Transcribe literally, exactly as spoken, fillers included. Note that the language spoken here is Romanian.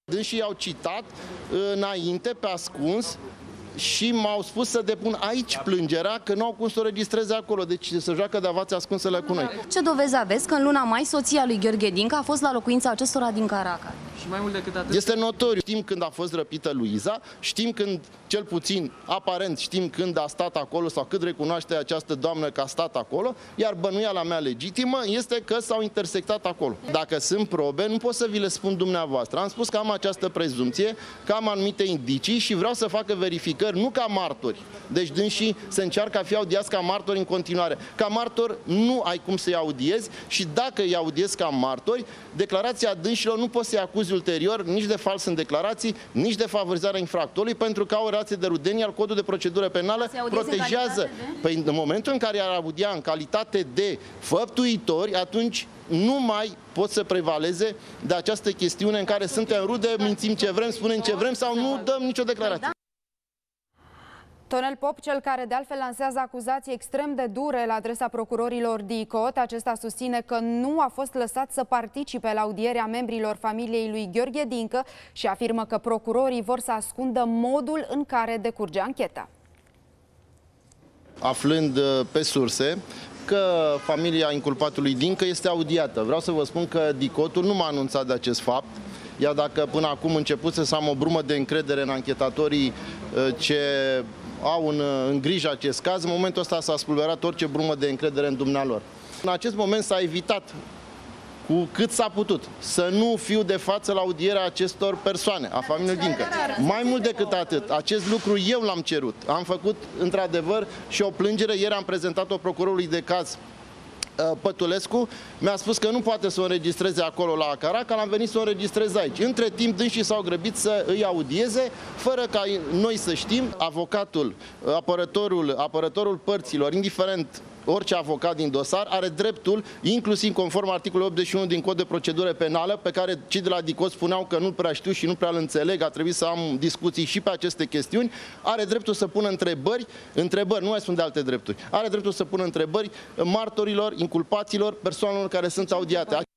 Dânsii au citat înainte, pe ascuns, și m-au spus să depun aici plângerea, că nu au cum să o registreze acolo. Deci se joacă de avați ascunsele cu noi. Ce dovezi aveți că în luna mai soția lui Gheorghe Dincă a fost la locuința acestora din Caracal? Și mai mult decât atât... Este notoriu. Știm când a fost răpită Luiza, știm când, cel puțin, aparent, știm când a stat acolo sau cât recunoaște această doamnă că a stat acolo, iar bănuiala mea legitimă este că s-au intersectat acolo. Dacă sunt probe, nu pot să vi le spun dumneavoastră. Am spus că am această prezumție, că am anumite indicii și vreau să facă verificări, nu ca martori. Deci dânsii se încearcă a fi audiați ca martori în continuare. Ca martor nu ai cum să-i audiezi și dacă îi audiezi ca martori, declarația dânșilor nu poți să-i acuzi ulterior nici de fals în declarații, nici de favorizarea infractorului, pentru că au o relație de rudenie, al codul de procedură penală protejează. În, păi, în momentul în care i-ar audia în calitate de făptuitori, atunci nu mai pot să prevaleze de această chestiune în care suntem rude, mințim ce vrem, spunem ce vrem sau nu dăm nicio declarație. Tonel Pop, cel care de altfel lansează acuzații extrem de dure la adresa procurorilor DICOT, acesta susține că nu a fost lăsat să participe la audierea membrilor familiei lui Gheorghe Dincă și afirmă că procurorii vor să ascundă modul în care decurge ancheta. Aflând pe surse că familia inculpatului Dincă este audiată. Vreau să vă spun că DICOT-ul nu m-a anunțat de acest fapt. Iar dacă până acum începuse să am o brumă de încredere în anchetatorii ce au în, în grijă acest caz, în momentul ăsta s-a spulberat orice brumă de încredere în dumnealor. În acest moment s-a evitat cu cât s-a putut să nu fiu de față la audierea acestor persoane, a familiei Dincă. Mai mult decât atât, acest lucru eu l-am cerut. Am făcut într-adevăr și o plângere, ieri am prezentat-o procurorului de caz Pătulescu, mi-a spus că nu poate să o înregistreze acolo la Caracal, am venit să o înregistrez aici. Între timp, dânsii s-au grăbit să îi audieze, fără ca noi să știm. Avocatul, apărătorul, apărătorul părților, indiferent orice avocat din dosar, are dreptul, inclusiv conform articolului optzeci și unu din Cod de Procedură Penală, pe care cei de la DICOT spuneau că nu prea știu și nu prea îl înțeleg, a trebuit să am discuții și pe aceste chestiuni, are dreptul să pună întrebări, întrebări, nu mai spun de alte drepturi, are dreptul să pună întrebări martorilor, inculpaților, persoanelor care sunt audiate.